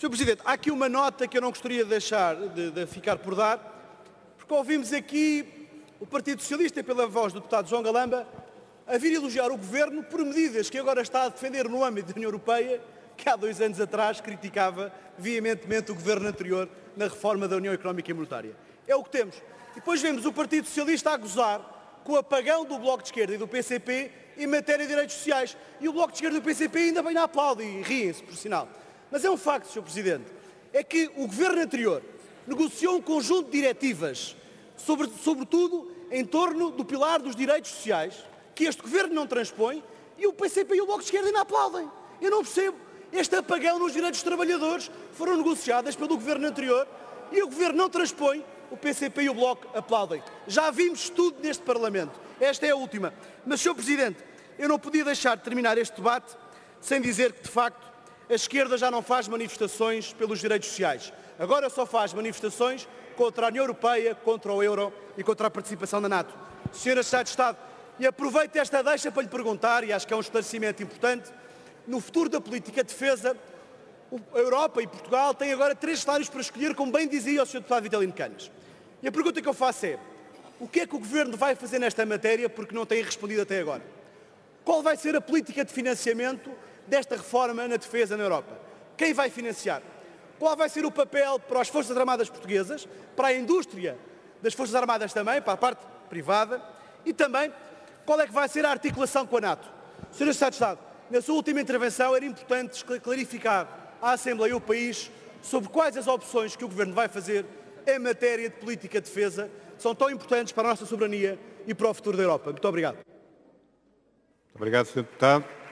Sr. Presidente, há aqui uma nota que eu não gostaria de deixar de ficar por dar, porque ouvimos aqui o Partido Socialista, pela voz do deputado João Galamba, a vir elogiar o Governo por medidas que agora está a defender no âmbito da União Europeia, que há 2 anos atrás criticava veementemente o Governo anterior na reforma da União Económica e Monetária. É o que temos. E depois vemos o Partido Socialista a gozar com o apagão do Bloco de Esquerda e do PCP em matéria de direitos sociais. E o Bloco de Esquerda e do PCP ainda bem aplaudem e riem-se, por sinal. Mas é um facto, Sr. Presidente, é que o Governo anterior negociou um conjunto de diretivas, sobretudo em torno do pilar dos direitos sociais, que este Governo não transpõe, e o PCP e o Bloco de Esquerda ainda aplaudem. Eu não percebo. Este apagão nos direitos dos trabalhadores foram negociadas pelo Governo anterior e o Governo não transpõe, o PCP e o Bloco aplaudem. Já vimos tudo neste Parlamento. Esta é a última. Mas, Sr. Presidente, eu não podia deixar de terminar este debate sem dizer que, de facto, a esquerda já não faz manifestações pelos direitos sociais. Agora só faz manifestações contra a União Europeia, contra o euro e contra a participação da NATO. Sra. Secretária de Estado, e aproveito esta deixa para lhe perguntar, e acho que é um esclarecimento importante, no futuro da política de defesa, a Europa e Portugal têm agora 3 cenários para escolher, como bem dizia o Sr. deputado Vitalino Canas. E a pergunta que eu faço é, o que é que o Governo vai fazer nesta matéria, porque não tem respondido até agora? Qual vai ser a política de financiamento desta reforma na defesa na Europa? Quem vai financiar? Qual vai ser o papel para as Forças Armadas portuguesas, para a indústria das Forças Armadas também, para a parte privada, e também qual é que vai ser a articulação com a NATO? Sr. Secretário de Estado, na sua última intervenção era importante clarificar à Assembleia e ao país sobre quais as opções que o Governo vai fazer em matéria de política de defesa, que são tão importantes para a nossa soberania e para o futuro da Europa. Muito obrigado. Muito obrigado, Sr. Deputado.